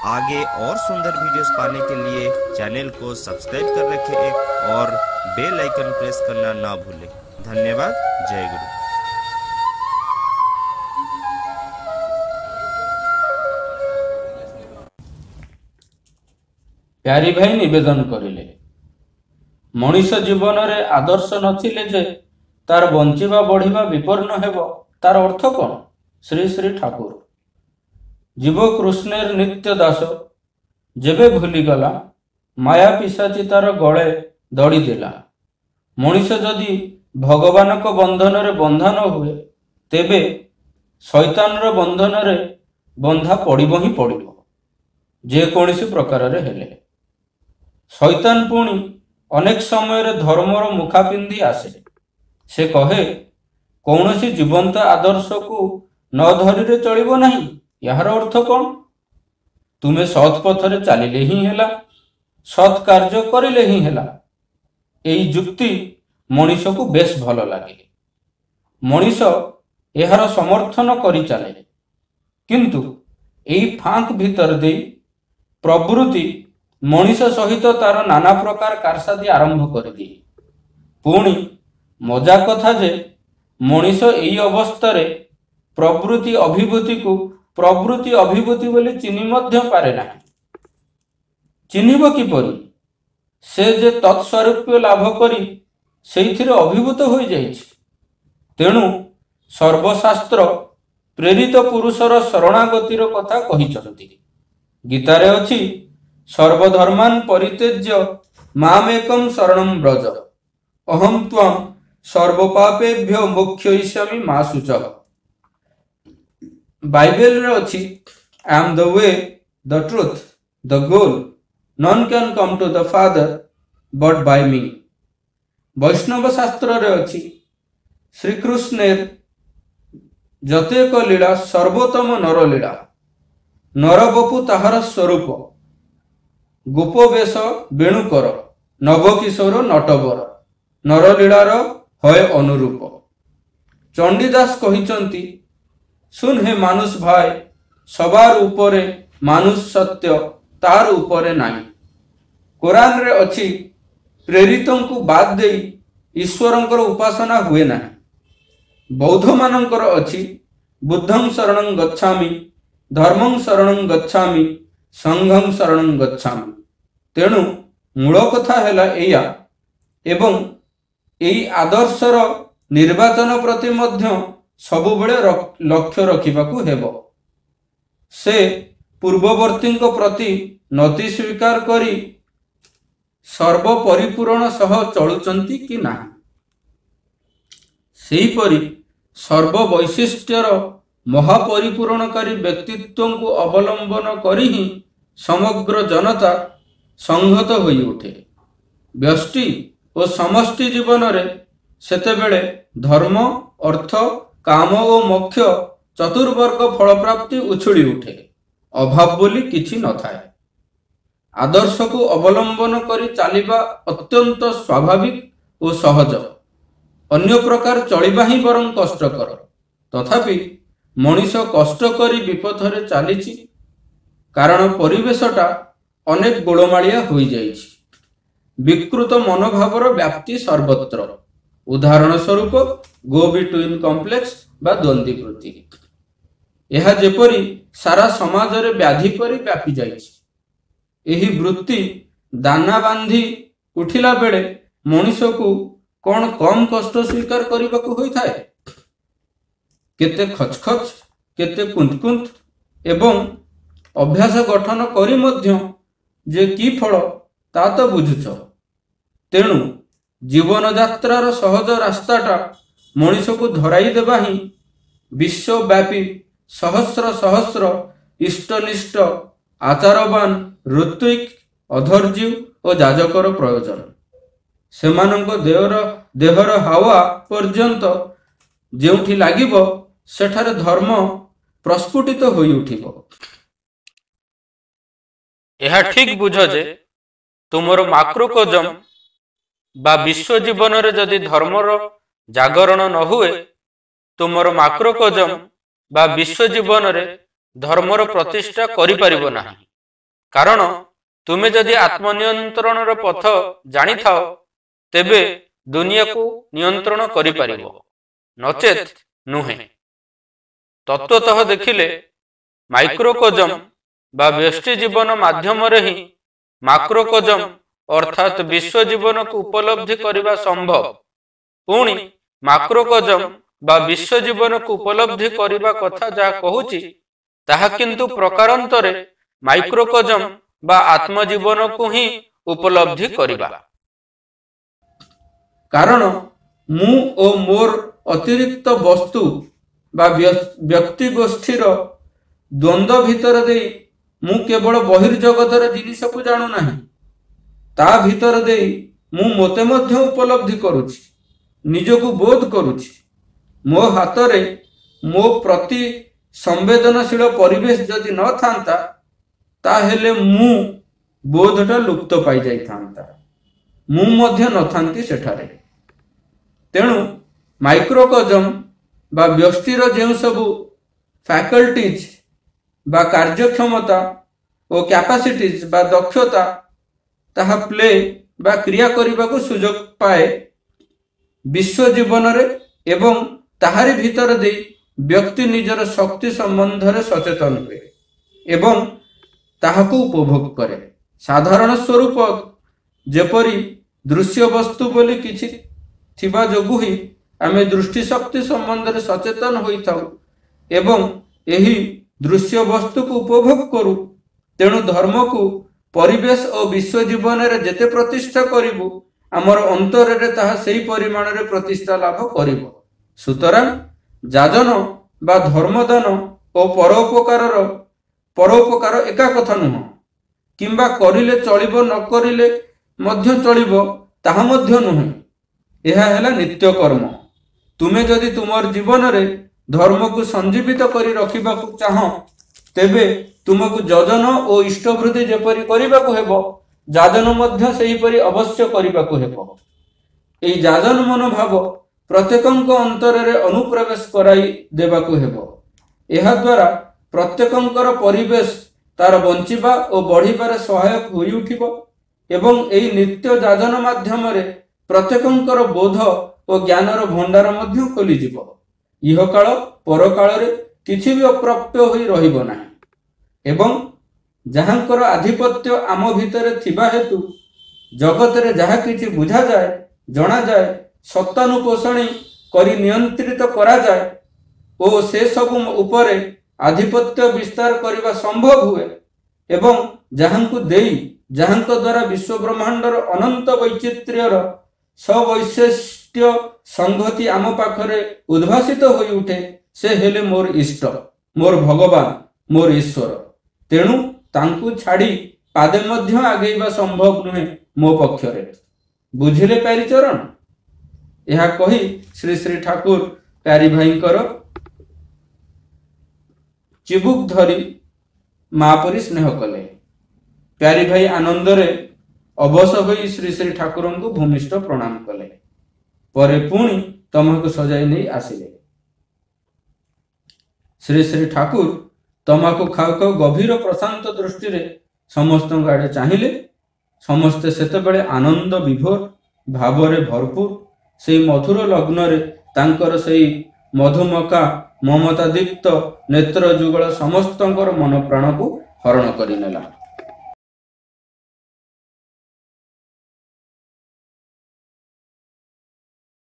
आगे और सुंदर वीडियोस पाने के लिए चैनल को सब्सक्राइब कर रखें और बेल आइकन प्रेस करना ना भूलें। धन्यवाद। जय गुरु। प्यारी भाई निवेदन करिले मनीष जीवन रे आदर्श नथिले जे तार बंचिबा बढ़िबा विपन्न हेबो तार अर्थ कौन? श्री श्री ठाकुर जीव कृष्णेर नित्य दास जेबे भूली गला माया पिशाची तार गले दड़ी देला। मनीष जदि भगवान को बंधन रे बंधा न हुए तेबे शैतान रो बंधन रे बंधा पड़िबो ही पड़िबो जे कोनसी प्रकार रे हेले। शैतान पुणी अनेक समय रे धर्मर मुखा पिंधि आसे। से कहे कौनसी जीवंत आदर्श को न धरी चलिबो नहीं। यार अर्थ कौन? तुमे सत् पथरे चलिले ही हेला, सत् कार्य करिले ही हेला। एई जुक्ति मनीष को बेस भल लागे। मनीष एहार समर्थन करि चले, किंतु एई फांक भीतर दे प्रवृत्ति मनीष सहित तार नाना प्रकार कारसादी आरंभ कर दिए। पुणी मजा कथा जे मनीष एई अवस्था रे प्रवृत्ति अभिभूति को प्रवृत्ति अभिभूति बोली चिन्हि मध्य पारे ना। चिन्हिब किपरि? से जे तत्स्वरूप लाभ करी सेइथिरे अभिभूत हो जाइछि। तेणु सर्वशास्त्र प्रेरित पुरुषर शरणागतिर कथा कहिचंती। गीतारे अछि सर्वधर्मान परित्यज्य मामेकं शरणं व्रज अहं त्वां सर्वपापेभ्यो मोक्षयिष्यामि मा शुचः। बाइबल रे अछि I am the way the truth the goal none can come to the father but by me. वैष्णव शास्त्र रे अछि श्री कृष्णेर जतेक लीला सर्वोत्तम नर लीला। नरबपु ताहार स्वरूप गोपवेश वेणुकर नवकिशोर नटवर नरलीलार हय अनुरूप। चंडीदास कहिचंती सुन हे मानुष भाई सबार उपरे मानुष सत्य तार उपरे नाही। कुरान रे अछि प्रेरितों को बाद दे ईश्वरंकर उपासना हुए नाही। बौद्ध मानंकर अछि बुद्धं शरणं गच्छामि धर्मं शरणं गच्छामि संघं शरणं गच्छामि। तेणु मूल कथा हैला एया एवं एई आदर्शर निर्वाचन प्रति मध्य सबु बेले लक्ष्य रखिबाकू हेबो। से पूर्ववर्ती प्रति नति स्वीकार करी सर्व परिपूर्ण सह चलुचंती कि नाही। सेहीपरि सर्व वैशिष्ट्यर महापरिपूरणकारी व्यक्तित्व को अवलंबन करी ही समग्र जनता संहत होई उठे। व्यष्टि और समष्टि जीवन रे सेतेबेले धर्म अर्थ काम और मोक्ष चतुर्वर्ग फल प्राप्ति उछुड़ी उठे। अभाव बोली किछि न थाए। आदर्श को अवलंबन करी चालिबा अत्यंत स्वाभाविक और सहज। अन्य प्रकार चलिबा ही बरं कष्टकर। तथापि मनीष कष्ट करी विपथरे चलीछि कारण परिवेशटा अनेक गोलमालिया होई जाइछि। विकृत मनोभावर व्याप्ति सर्वत्र। उदाहरण स्वरूप गो बिटवीन कॉम्प्लेक्स बा द्वंद्वीकृति। यह जेपरी सारा समाज रे व्याधि परि व्यापी जाइछि। एही वृत्ति दाना बांधी उठिला बेले मनीष को कौन कम कष्ट स्वीकार करबाकू होई थाए? केते खचखच केते कुंतकुंत एवं अभ्यास गठन करी मध्य जे की फल ता तो बुझुछ। तेणु जीवन यात्रार सहज रास्ताटा मनीष को धराई देबा ही विश्वव्यापी सहस्र सहस्र इष्टनिष्ठ आचारवान ऋत्विक अधर्जीव और जाजकर प्रयोजन। सेमानंक देहर हावा पर्यंत जेउठी लागिबो सेठारे धर्म प्रस्फुटित होई उठिबो। यह ठीक बुझ जे तुमर माक्रोकोजम बा विश्व जीवन रे जदि धर्मर जागरण न हुए तुमर माक्रोकोजम बा विश्व जीवन रे धर्मर प्रतिष्ठा करि परिबो नाही। କାରଣ ତୁମେ ଯଦି ଆତ୍ମନିୟନ୍ତ୍ରଣର ପଥ ଜାଣିଥାଅ ତେବେ ଦୁନିଆକୁ ନିୟନ୍ତ୍ରଣ କରିପାରିବ, ନଚେତ୍ ନୁହେଁ। ତତ୍ତ୍ୱତଃ ଦେଖିଲେ ମାଇକ୍ରୋକୋଜମ ବା ବ୍ୟଷ୍ଟି ଜୀବନ ମାଧ୍ୟମରେ ହିଁ ମାକ୍ରୋକୋଜମ ଅର୍ଥାତ୍ ବିଶ୍ୱ ଜୀବନକୁ ଉପଲବ୍ଧି କରିବା ସମ୍ଭବ। ପୁଣି ମାକ୍ରୋକୋଜମ ବା ବିଶ୍ୱ ଜୀବନକୁ ଉପଲବ୍ଧି କରିବା କଥା ଯାହା କହୁଛି ତାହା କିନ୍ତୁ ପ୍ରକାରାନ୍ତରେ ମାଇକ୍ରୋକୋଜମ ବା ଆତ୍ମଜୀବନକୁ ହିଁ ଉପଲବ୍ଧି କରିବା। କାରଣ ମୁଁ ଓ ମୋର ଅତିରିକ୍ତ ବସ୍ତୁ ବା ବ୍ୟକ୍ତି ଗୋଷ୍ଠୀର ଦ୍ୱନ୍ଦ୍ୱ ଭିତର ଦେଇ ମୁଁ କେବଳ ବହିର୍ଜଗତର ଜିନିଷକୁ ଜାଣୁନାହିଁ, ତା ଭିତର ଦେଇ ମୁଁ ମୋତେ ମଧ୍ୟ ଉପଲବ୍ଧି କରୁଛି, ନିଜକୁ ବୋଧ କରୁଛି। ମୋ ହାତରେ ମୋ ପ୍ରତି ସମ୍ବେଦନଶୀଳ ପରିବେଶ ଯଦି ନଥାନ୍ତା ତାହେଲେ ମୁଁ ବୋଧଟା ଲୁପ୍ତ ପାଇଯାଇଥାନ୍ତା, ମୁଁ ମଧ୍ୟ ନଥାନ୍ତି ସେଠାରେ। ତେଣୁ ମାଇକ୍ରୋକୋଜମ ବା ବ୍ୟଷ୍ଟିର ଯେଉଁ ସବୁ ଫ୍ୟାକଲ୍ଟିଜ୍ ବା କାର୍ଯ୍ୟକ୍ଷମତା ଓ କ୍ୟାପାସିଟିଜ୍ ବା ଦକ୍ଷତା ତାହା ପ୍ଲେ ବା କ୍ରିୟା କରିବାକୁ ସୁଯୋଗ ପାଏ ବିଶ୍ୱ ଜୀବନରେ ଏବଂ ତାହାରି ଭିତର ଦେଇ ବ୍ୟକ୍ତି ନିଜର ଶକ୍ତି ସମ୍ବନ୍ଧରେ ସଚେତନ ହୁଏ ଏବଂ ତାହାକୁ ଉପଭୋଗ କରେ। ସାଧାରଣ ସ୍ୱରୂପ ଯେପରି ଦୃଶ୍ୟ ବସ୍ତୁ ବୋଲି କିଛି ଥିବା ଯୋଗୁଁ ହିଁ ଆମେ ଦୃଷ୍ଟି ଶକ୍ତି ସମ୍ବନ୍ଧରେ ସଚେତନ ହୋଇଥାଉ ଏବଂ ଏହି ଦୃଶ୍ୟ ବସ୍ତୁକୁ ଉପଭୋଗ କରୁ। ତେଣୁ ଧର୍ମକୁ ପରିବେଶ ଓ ବିଶ୍ୱ ଜୀବନରେ ଯେତେ ପ୍ରତିଷ୍ଠା କରିବୁ ଆମର ଅନ୍ତରରେ ତାହା ସେହି ପରିମାଣରେ ପ୍ରତିଷ୍ଠା ଲାଭ କରିବ। ସୁତରାଂ ଯାଜନ ବା ଧର୍ମଦାନ ଓ ପରୋପକାର ଏକା କଥା ନୁହଁ, କିମ୍ବା କରିଲେ ଚଳିବ ନ କରିଲେ ମଧ୍ୟ ଚଳିବ ତାହା ମଧ୍ୟ ନୁହେଁ। ଏହା ହେଲା ନିତ୍ୟକର୍ମ। ତୁମେ ଯଦି ତୁମର ଜୀବନରେ ଧର୍ମକୁ ସଞ୍ଜୀବିତ କରି ରଖିବାକୁ ଚାହଁ ତେବେ ତୁମକୁ ଯଜନ ଓ ଇଷ୍ଟବୃତ୍ତି ଯେପରି କରିବାକୁ ହେବ ଯାଜନ ମଧ୍ୟ ସେହିପରି ଅବଶ୍ୟ କରିବାକୁ ହେବ। ଏହି ଯାଜନ ମନୋଭାବ ପ୍ରତ୍ୟେକଙ୍କ ଅନ୍ତରରେ ଅନୁପ୍ରବେଶ କରାଇ ଦେବାକୁ ହେବ। ଏହାଦ୍ୱାରା ପ୍ରତ୍ୟେକଙ୍କର ପରିବେଶ ତାର ବଞ୍ଚିବା ଓ ବଢ଼ିବାରେ ସହାୟକ ହୋଇ ଉଠିବ ଏବଂ ଏହି ନିତ୍ୟ ଯାଜନ ମାଧ୍ୟମରେ ପ୍ରତ୍ୟେକଙ୍କର ବୋଧ ଓ ଜ୍ଞାନର ଭଣ୍ଡାର ମଧ୍ୟ ଖୋଲିଯିବ। ଇହକାଳ ପରକାଳରେ କିଛି ବି ଅପ୍ରାପ୍ୟ ହୋଇ ରହିବ ନାହିଁ ଏବଂ ଯାହାଙ୍କର ଆଧିପତ୍ୟ ଆମ ଭିତରେ ଥିବା ହେତୁ ଜଗତରେ ଯାହା କିଛି ବୁଝାଯାଏ, ଜଣାଯାଏ, ସତ୍ତାନୁପୋଷଣୀ କରି ନିୟନ୍ତ୍ରିତ କରାଯାଏ ଓ ସେସବୁ ଉପରେ ଆଧିପତ୍ୟ ବିସ୍ତାର କରିବା ସମ୍ଭବ ହୁଏ ଏବଂ ଯାହାଙ୍କୁ ଦେଇ ଯାହାଙ୍କ ଦ୍ୱାରା ବିଶ୍ୱ ବ୍ରହ୍ମାଣ୍ଡର ଅନନ୍ତ ବୈଚିତ୍ର୍ୟର ସବୈଶିଷ୍ଟ୍ୟ ସଂହତି ଆମ ପାଖରେ ଉଦ୍ଭାସିତ ହୋଇ ଉଠେ, ସେ ହେଲେ ମୋର ଇଷ୍ଟ, ମୋର ଭଗବାନ, ମୋର ଈଶ୍ୱର। ତେଣୁ ତାଙ୍କୁ ଛାଡ଼ି ପାଦେ ମଧ୍ୟ ଆଗେଇବା ସମ୍ଭବ ନୁହେଁ ମୋ ପକ୍ଷରେ। ବୁଝିଲେ ପ୍ୟାରୀଚରଣ? ଏହା କହି ଶ୍ରୀ ଶ୍ରୀ ଠାକୁର ପ୍ୟାରୀ ଭାଇଙ୍କର ଚିବୁକ ଧରି ମା ପରି ସ୍ନେହ କଲେ। ପ୍ୟାରୀ ଭାଇ ଆନନ୍ଦରେ ଅବଶ ହୋଇ ଶ୍ରୀ ଶ୍ରୀ ଠାକୁରଙ୍କୁ ଭୂମିଷ୍ଠ ପ୍ରଣାମ କଲେ। ପରେ ପୁଣି ତମାକୁ ସଜାଇ ନେଇ ଆସିଲେ। ଶ୍ରୀ ଶ୍ରୀ ଠାକୁର ତମାକୁ ଖାଉ ଖାଉ ଗଭୀର ପ୍ରଶାନ୍ତ ଦୃଷ୍ଟିରେ ସମସ୍ତଙ୍କ ଆଡ଼େ ଚାହିଁଲେ। ସମସ୍ତେ ସେତେବେଳେ ଆନନ୍ଦ ବିଭୋର ଭାବରେ ଭରପୁର। ସେହି ମଧୁର ଲଗ୍ନରେ ତାଙ୍କର ସେହି ମଧୁମକା ମମତାଦୀପ୍ତ ନେତ୍ର ଯୁଗଳ ସମସ୍ତଙ୍କର ମନ ପ୍ରାଣକୁ ହରଣ କରିନେଲା।